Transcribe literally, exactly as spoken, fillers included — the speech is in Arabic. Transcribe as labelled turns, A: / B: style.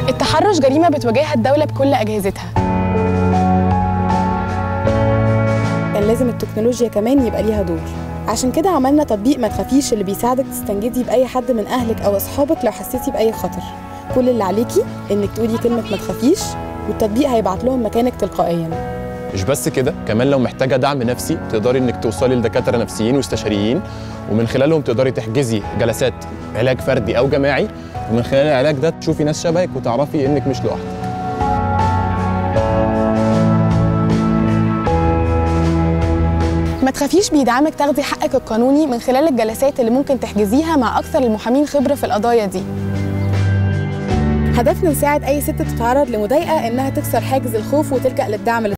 A: التحرش جريمة بتواجهها الدولة بكل أجهزتها.
B: كان لازم التكنولوجيا كمان يبقى ليها دور، عشان كده عملنا تطبيق ما تخافيش اللي بيساعدك تستنجدي بأي حد من أهلك أو أصحابك لو حسيتي بأي خطر. كل اللي عليكي إنك تقولي كلمة ما تخافيش والتطبيق هيبعت لهم مكانك تلقائياً.
C: مش بس كده، كمان لو محتاجة دعم نفسي تقدري إنك توصلي لدكاترة نفسيين واستشاريين، ومن خلالهم تقدري تحجزي جلسات علاج فردي أو جماعي، ومن خلال العلاج ده تشوفي ناس شبهك وتعرفي إنك مش لوحدك.
A: ما تخافيش بيدعمك تاخدي حقك القانوني من خلال الجلسات اللي ممكن تحجزيها مع أكثر المحامين خبرة في القضايا دي.
B: هدفنا نساعد أي ست تتعرض لمضايقة إنها تكسر حاجز الخوف وتلجأ للدعم